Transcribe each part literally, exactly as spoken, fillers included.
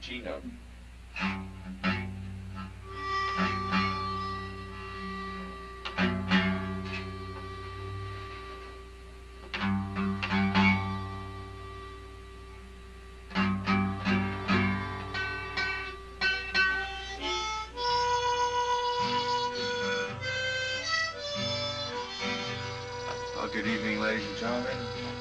cappuccino. Well, good evening, ladies and gentlemen.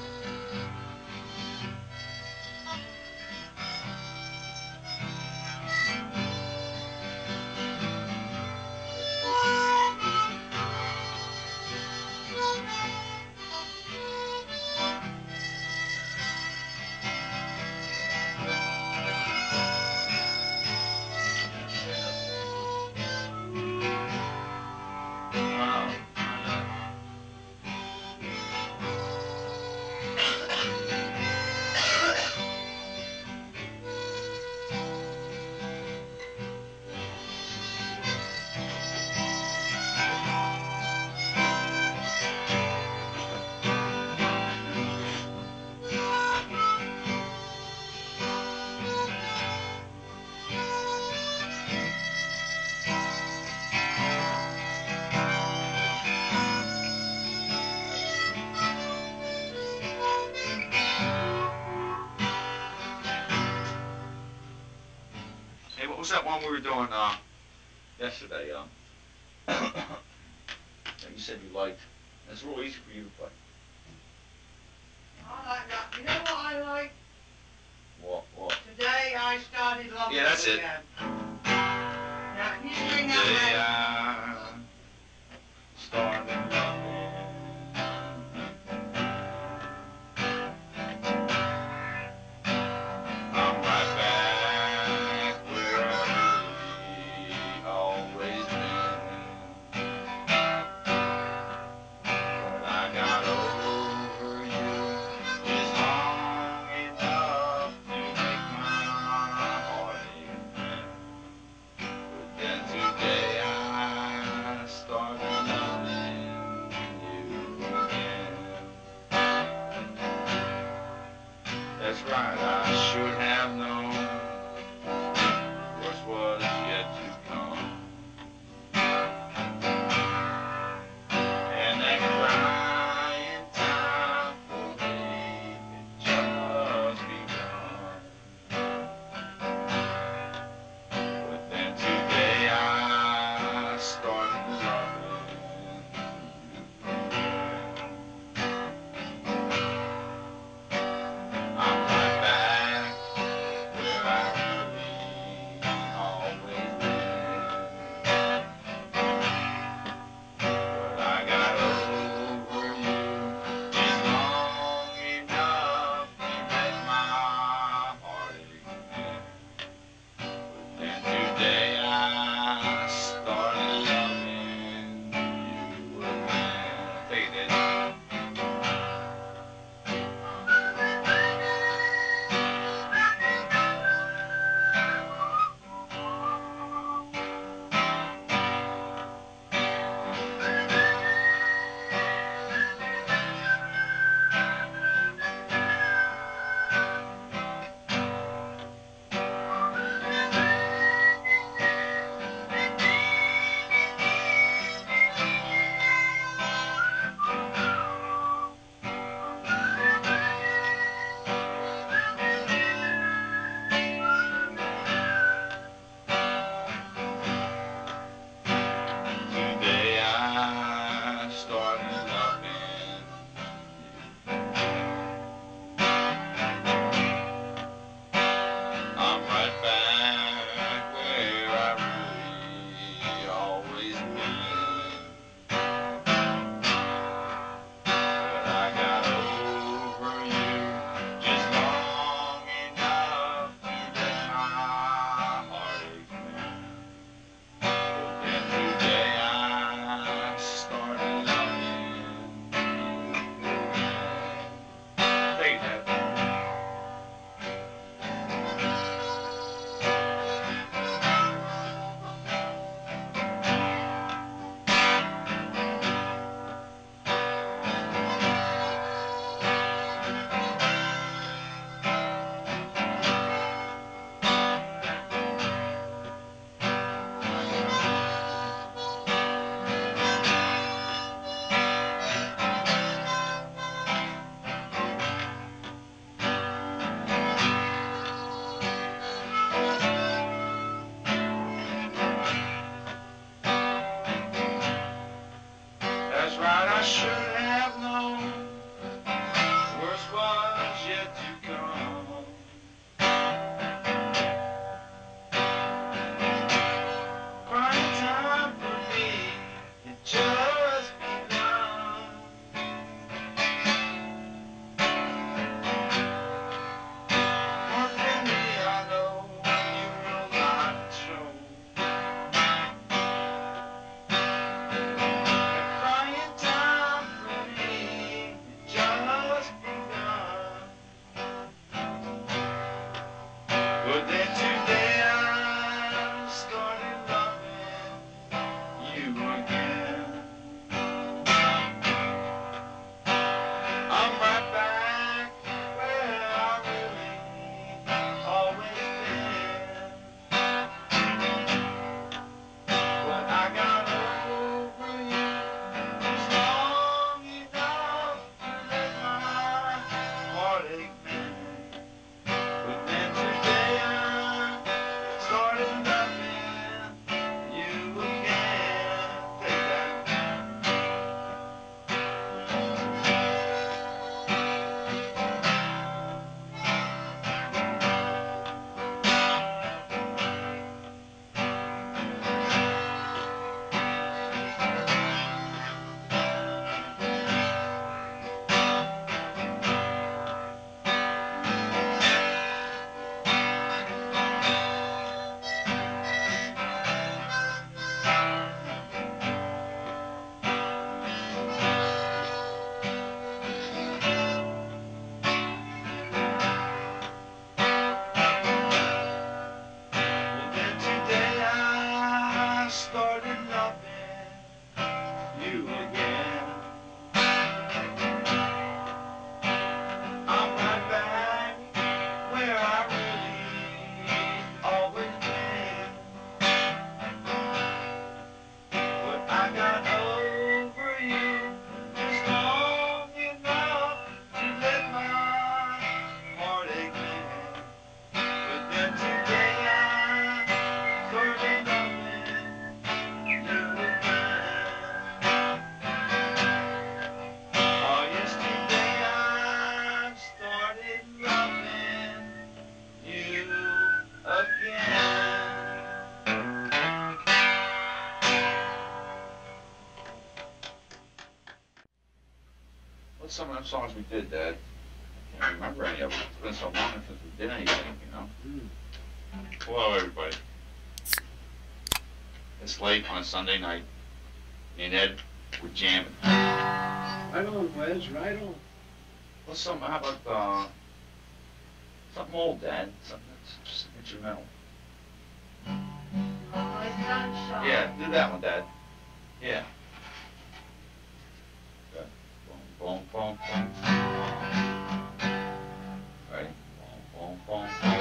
Hey, what was that one we were doing uh, yesterday? Um, that you said you liked. It's real easy for you to play. I like that. You know what I like? What? What? Today I started loving Yeah, that's you it. again. Now, can you sing Today that I started loving. I'm right back where I've really always been. But I got over you just long enough to make my heart ache. But then today I started loving you again. That's right, I should have known worse was yet to come. And that crying time for me had just begun. But then today I started loving you again. I'm right back. What's some of them songs we did, Dad? I can't remember any of them. It's been so long since we did anything, you know? Mm. Hello, everybody. It's late on a Sunday night. Me and Ed, we're jamming. Right on, Wes, right on. What's some, how about, uh, something old, Dad? Something that's just instrumental. My sunshine. Yeah, do that one, Dad. Yeah. Good. Boom, boom, boom, boom. Ready? Boom, boom, boom, boom.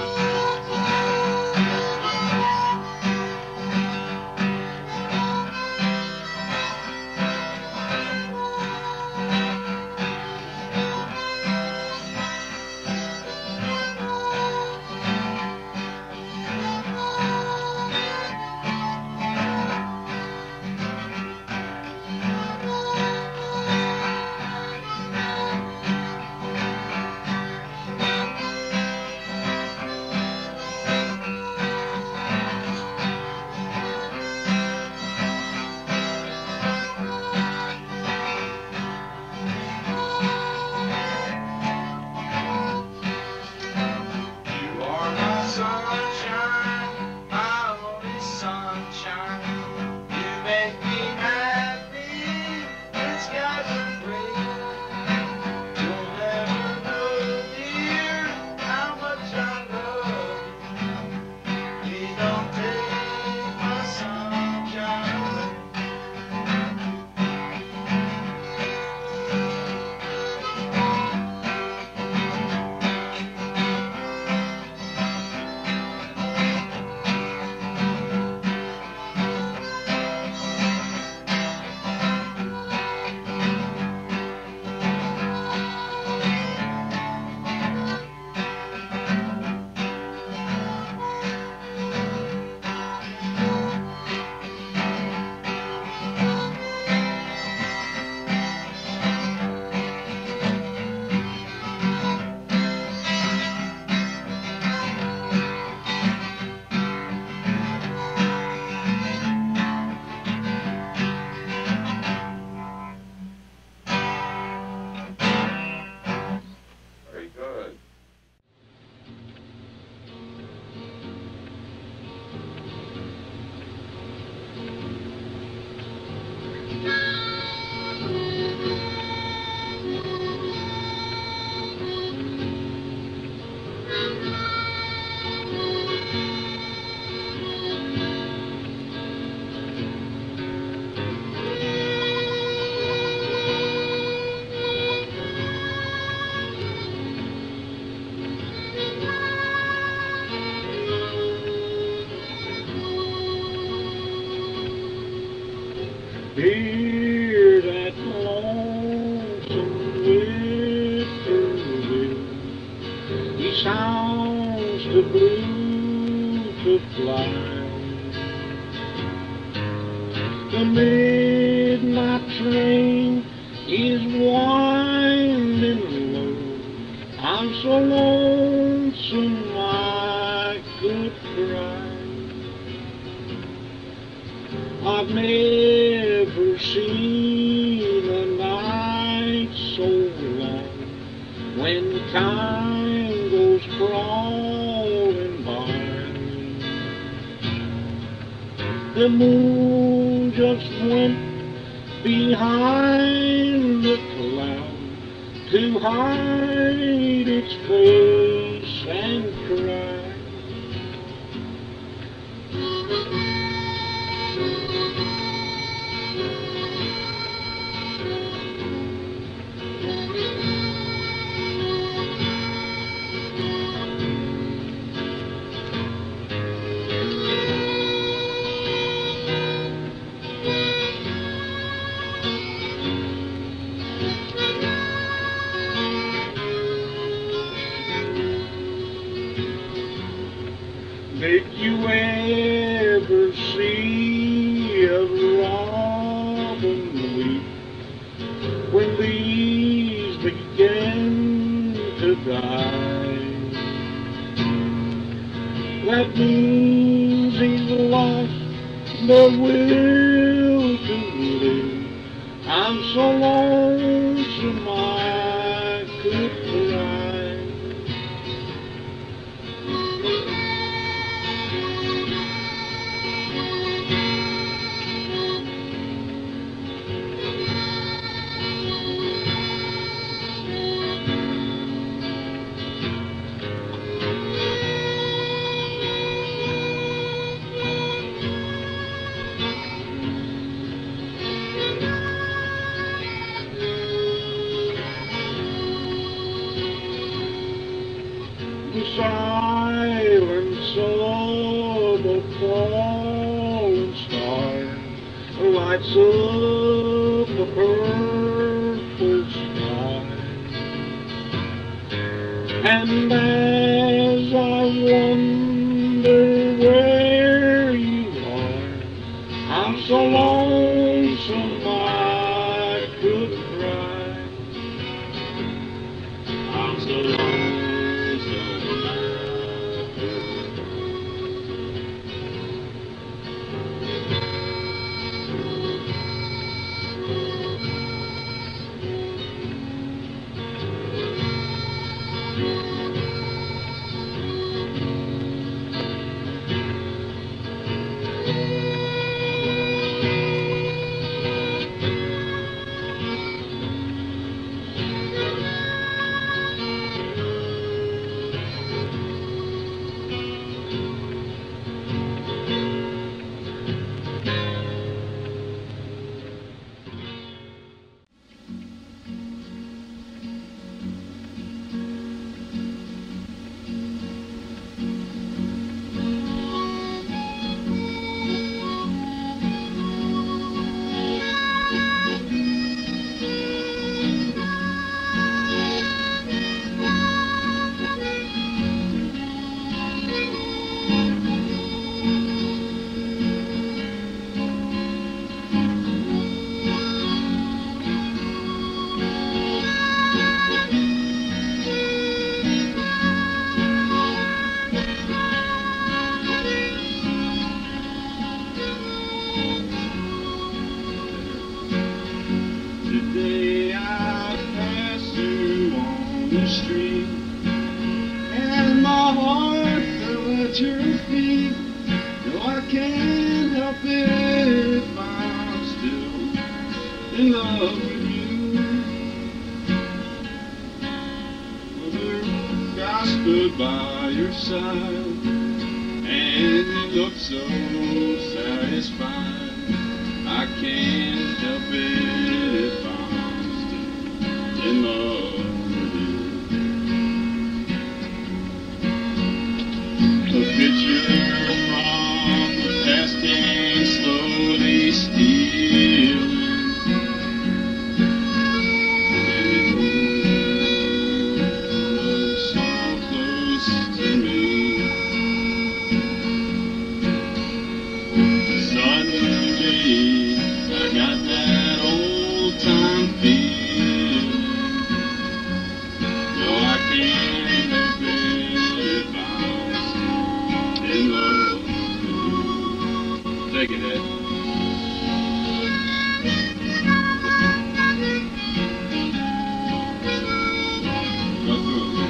Hear that lonesome whippoorwill. He sounds the blue to fly. The midnight train is winding low. I'm so lonesome I could cry. I've never seen a night so long when time goes crawling by. The moon just went behind the cloud to hide its face and cry. Did you ever see a robin weep when leaves begin to die? That means he's lost the will to live. I'm so lonesome I cry. The silence of a falling star lights up the purple sky, and as I wonder where you are, I'm so lonesome I could cry. I'm so lonesome. Today I pass you on the street, and my heart fell at your feet. No, I can't help it if I'm still in love with you. Mother, I stood by your side, and you looked so satisfied. I can't help it if I'm still in love with you. A picture from the past came slowly stealing, and it was so close to me. Suddenly I got that old time feeling. No, I can't help it if I'm still in love with you. Take it, Ed. Go through it.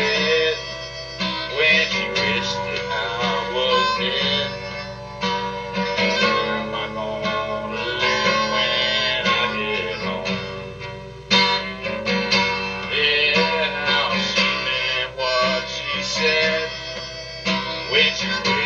said when she wished that I was dead. Where am I gonna live when I get home? Yeah, she meant what she said when she wished